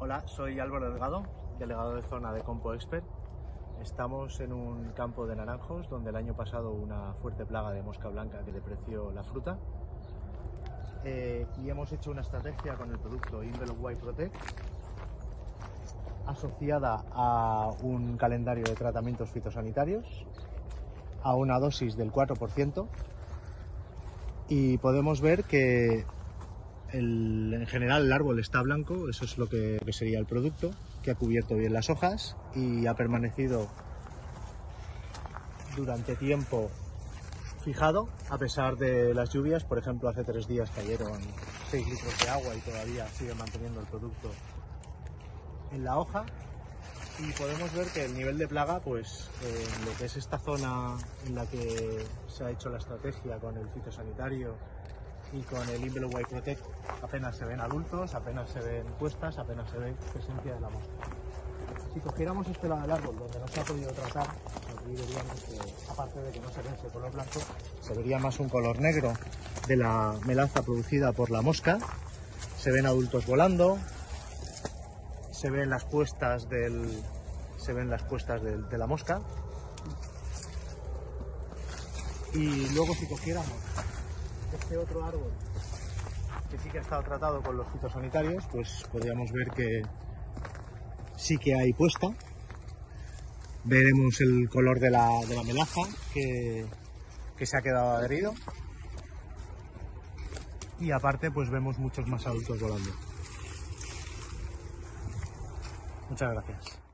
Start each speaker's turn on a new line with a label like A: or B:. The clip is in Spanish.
A: Hola, soy Álvaro Delgado, delegado de zona de Compo Expert. Estamos en un campo de naranjos donde el año pasado una fuerte plaga de mosca blanca que depreció la fruta. Y hemos hecho una estrategia con el producto Envelope White Protect asociada a un calendario de tratamientos fitosanitarios, a una dosis del 4%, y podemos ver que en general el árbol está blanco. Eso es lo que sería el producto, que ha cubierto bien las hojas y ha permanecido durante tiempo fijado a pesar de las lluvias. Por ejemplo, hace 3 días cayeron 6 litros de agua y todavía sigue manteniendo el producto en la hoja. Y podemos ver que el nivel de plaga, pues en lo que es esta zona en la que se ha hecho la estrategia con el fitosanitario y con el Envelope White Protect, apenas se ven adultos, apenas se ven puestas, apenas se ve presencia de la mosca. Si cogiéramos este lado del árbol donde no se ha podido tratar, aquí veríamos que, aparte de que no se ve ese color blanco, se vería más un color negro de la melaza producida por la mosca. Se ven adultos volando, se ven las puestas de la mosca. Y luego, si cogiéramos este otro árbol que sí que ha estado tratado con los fitosanitarios, pues podríamos ver que sí que hay puesta. Veremos el color de la melaza que se ha quedado adherido, y aparte pues vemos muchos más adultos volando. Muchas gracias.